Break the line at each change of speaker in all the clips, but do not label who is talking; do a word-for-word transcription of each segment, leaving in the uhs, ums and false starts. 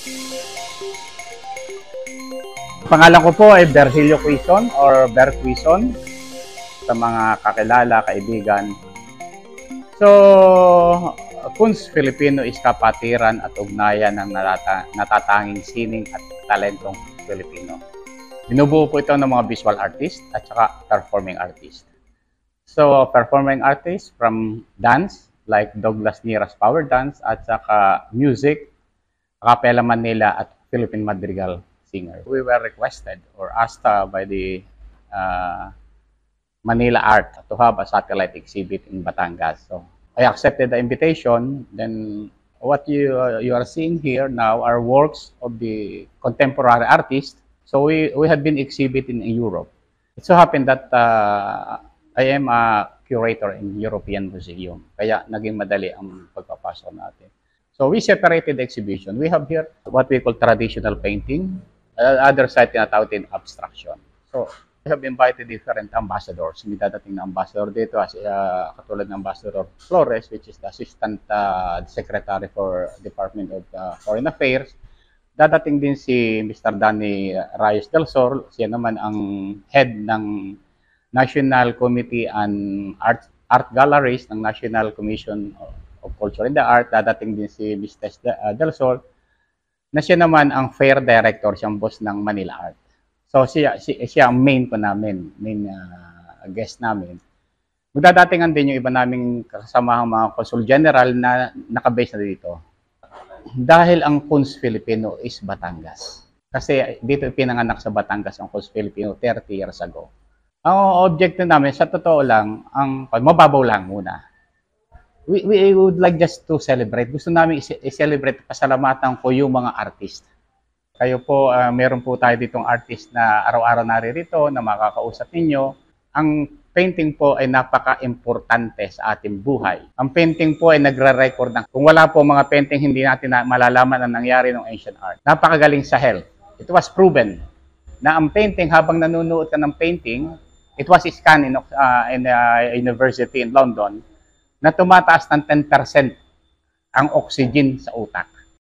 Pangalan ko po ay Bersilio Quizon or Ber Quizon sa mga kakilala, kaibigan. So, KUNST Filipino is Kapatiran at Ugnayan ng natata natatanging sining at talentong Filipino. Binubuo po ito ng mga visual artist at saka performing artist. So, performing artist from dance like Douglas Nira's power dance at saka music, Capella Manila at Philippine Madrigal singer. We were requested or asked uh, by the uh, Manila Art to have a satellite exhibit in Batangas. So I accepted the invitation. Then what you uh, you are seeing here now are works of the contemporary artists. So we we have been exhibiting in Europe. It so happened that uh, I am a curator in European Museum. Kaya naging madali ang pagpapasok natin. So we separated the exhibition. We have here what we call traditional painting. Uh, other side tinatawag din abstraction. So we have invited different ambassadors. May dadating na ambassador dito, as, uh, katulad ng Ambassador Flores, which is the Assistant uh, Secretary for Department of uh, Foreign Affairs. Dadating din si Mister Danny Reyes del Sol, siya naman ang head ng National Committee on Art, Art Galleries ng National Commission of Culture and the Art. Dadating din si Mister del Sol, na siya naman ang Fair Director, siyang boss ng Manila Art. So siya, siya, siya ang main po namin, main uh, guest namin. Magdadatingan din yung iba naming kasamahang mga consul general na nakabase na dito. Dahil ang KUNST Filipino is Batangas. Kasi dito pinanganak sa Batangas ang KUNST Filipino thirty years ago. Ang objective namin, sa totoo lang, ang mababaw lang muna. We, we would like just to celebrate. Gusto namin i-celebrate, pasalamatan ko yung mga artist. Kayo po, uh, meron po tayo ditong artist na araw-araw naririto na makakausap ninyo. Ang painting po ay napaka-importante sa ating buhay. Ang painting po ay nagre-record ng, kung wala po mga painting, hindi natin na malalaman ang nangyari ng ancient art. Napakagaling sa health. It was proven na ang painting, habang nanonood ka ng painting, it was scanned in, uh, in uh, university in London, na tumataas ng ten percent ang oxygen sa utak.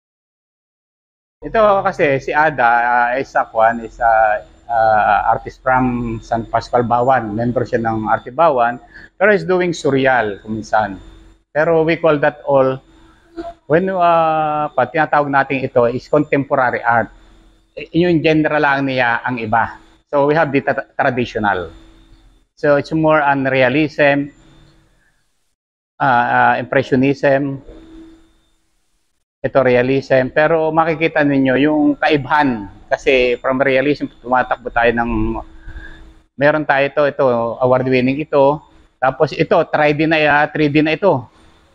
Ito kasi si Ada uh, is a kwan, is a uh, artist from San Pascual Bawan. Member siya ng Arte Bawan, pero is doing surreal kuminsan. Pero we call that all, when uh, pa, tinatawag natin ito is contemporary art. Yung genre lang niya ang iba. So we have the traditional. So it's more on realism, uh, uh, impressionism, ito realism, pero makikita ninyo yung kaibahan kasi from realism tumatakbo tayo ng, meron tayo ito, ito award winning ito, tapos ito three D na, uh, three D na ito.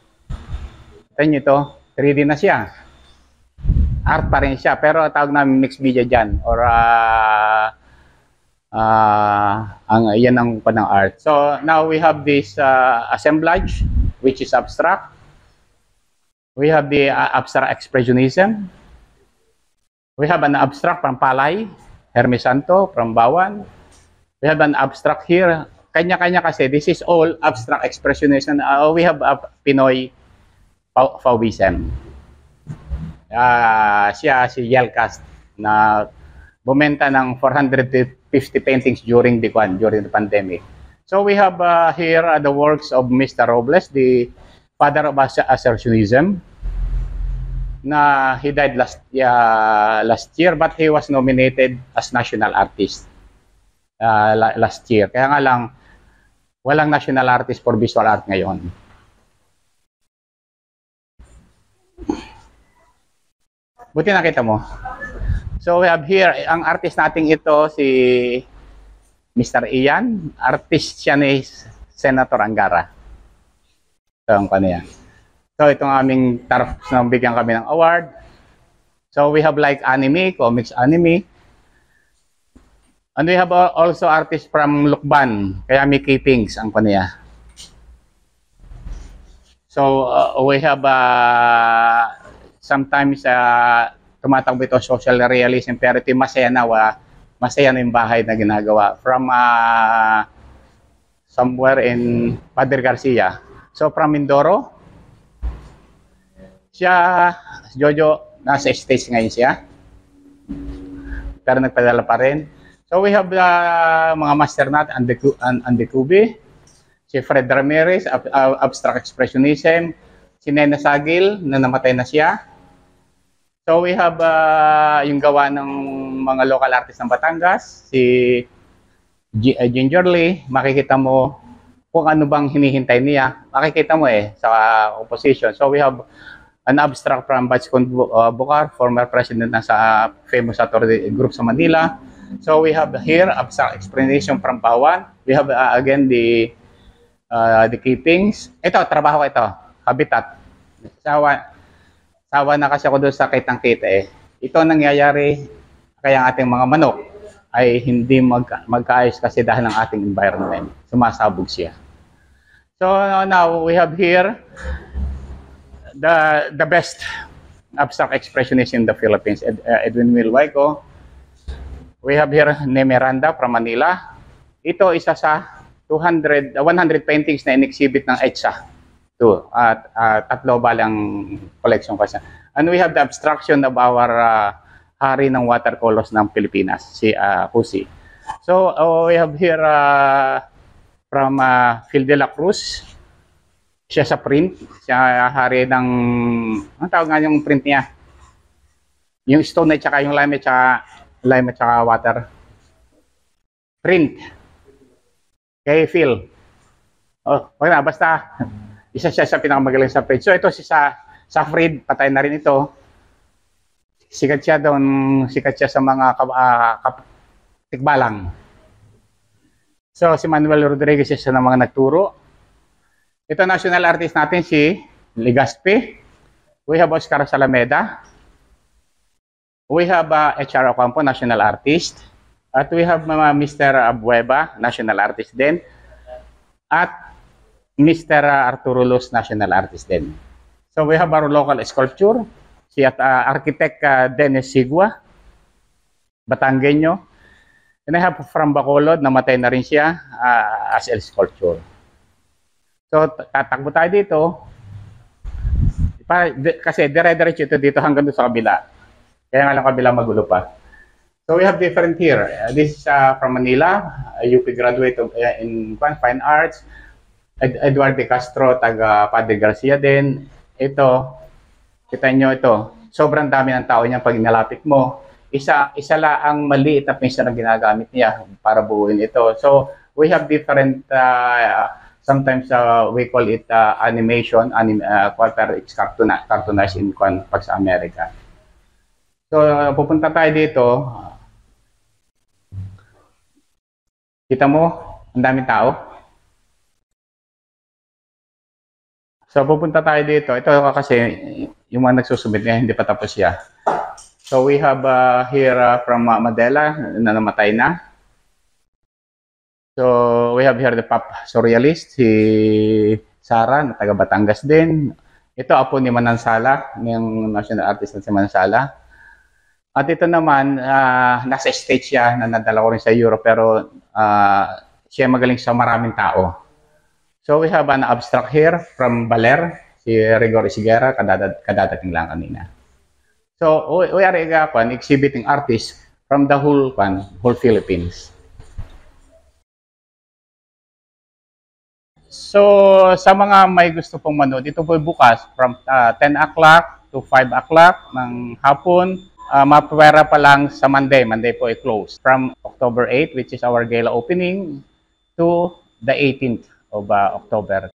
Ito nyo ito, three D na siya. Art pa rin siya, pero tawag namin mixed media dyan, or uh, uh, ang, yan ang panang art. So now we have this uh, assemblage which is abstract. We have the uh, abstract expressionism. We have an abstract from Palay, Hermes Santo from Bawan. We have an abstract here. Kanya-kanya kasi, this is all abstract expressionism. Uh, we have a Pinoy Fauvism. Uh, siya, si Yelcast, na bumenta ng four hundred fifty paintings during the, during the pandemic. So we have uh, here uh, the works of Mister Robles, the father of assertionism, na he died last uh, last year, but he was nominated as national artist uh, last year. Kaya nga lang, walang national artist for visual art ngayon. Buti nakita mo. So we have here, ang artist nating ito, si Mister Ian. Artist siya ni Senator Angara. Ito ang kanya. So itong aming taraf na bigyan kami ng award. So we have like anime, comics anime. And we have also artists from Lukban, kaya may keepings ang kanya. So uh, we have uh, sometimes uh, tumatakbo ito social realism, pero ito masaya na, wa, masaya na yung bahay na ginagawa. From uh, somewhere in Padre Garcia. So from Mindoro, siya, Jojo nasa stage ngayon siya. Pero nagpadala pa rin. So we have uh, mga master natin, Andy Kubi, si Fred Ramirez, ab uh, Abstract Expressionism, si Nena Sagil, na namatay na siya. So we have uh, yung gawa ng mga local artists ng Batangas, si G uh, Gingerly, makikita mo kung ano bang hinihintay niya. Makikita mo eh sa uh, composition. So we have an abstract from Balisong, uh, Bukar, former president na sa famous Saturday group sa Manila. So we have here abstract explanation from Bawan. We have uh, again the uh, the keepings. Ito, trabaho ito, habitat. Sawa, sawa na kasi ako doon sa kitang-kita eh. Ito nangyayari kaya ang ating mga manok ay hindi mag magkaayos kasi dahil ng ating environment. Sumasabog siya. So now we have here the the best abstract expressionist in the Philippines, Ed, uh, Edwin Milwaico. We have here Nemiranda from Manila. Ito isa sa two hundred, one hundred paintings na in-exhibit ng E T S A. Ito, at uh, tatlo balang collection kasi. And we have the abstraction of our uh, hari ng watercolors ng Pilipinas, si uh, Husi. So uh, we have here uh, from uh, Phil de la Cruz. Siya sa print, siya hari ng, ang tawag nga yung print niya? Yung stone at saka yung lime at saka, lime at saka water. Print. Kay Phil. Oh, okay na, basta isa siya sa pinakamagaling sa print. So ito si sa, sa Fred, patay na rin ito. Sikat siya doon, sikat siya sa mga uh, tikbalang. So si Manuel Rodriguez siya ng mga nagturo. Ito national artist natin si Legaspi. We have Oscar Salameda. We have uh, H R Ocampo, national artist. At we have uh, Mister Abueva, national artist din. At Mister Arturo Luz, national artist din. So we have our local sculpture. Si uh, architect uh, Dennis Sigua, Batanggenyo. And I have from Bacolod, namatay na rin siya uh, as a sculpture. So, tatakbo tayo dito. Para, di, kasi dire-diretso ito dito hanggang doon sa kabila. Kaya nga lang kabila magulo pa. So, we have different here. Uh, this is uh, from Manila. Uh, U P graduate of, uh, in Fine Arts. Ed Eduardo de Castro, taga Padre Garcia din. Ito, kita nyo ito. Sobrang dami ng tao niya pag inalapit mo. Isa, isa lang ang maliit na pinsya na ginagamit niya para buuin ito. So, we have different uh, sometimes uh, we call it uh, animation, anim, uh, pero it's cartoon, cartoonized in pag sa Amerika. So, uh, pupunta tayo dito. Kita mo, ang daming tao. So, pupunta tayo dito. Ito kasi, yung mga nagsusubmit niya, hindi pa tapos siya. So, we have uh, here uh, from uh, Madela, na namatay na. So, we have here the pop surrealist, si Sara, na taga Batangas din. Ito, apo ni Manansala, yung national artist na si Manansala. At ito naman, uh, nasa stage siya, na nadala ko rin sa Europe, pero uh, siya magaling sa maraming tao. So, we have an abstract here from Baler, si Rigor Isigera, kadadat, kadadating lang kanina. So, we are uh, exhibiting artists from the whole, uh, whole Philippines. So, sa mga may gusto pong manood, ito po bukas from uh, ten o'clock to five o'clock ng hapon. Uh, mapwera pa lang sa Monday. Monday po ay closed. From October eighth, which is our gala opening, to the eighteenth of uh, October.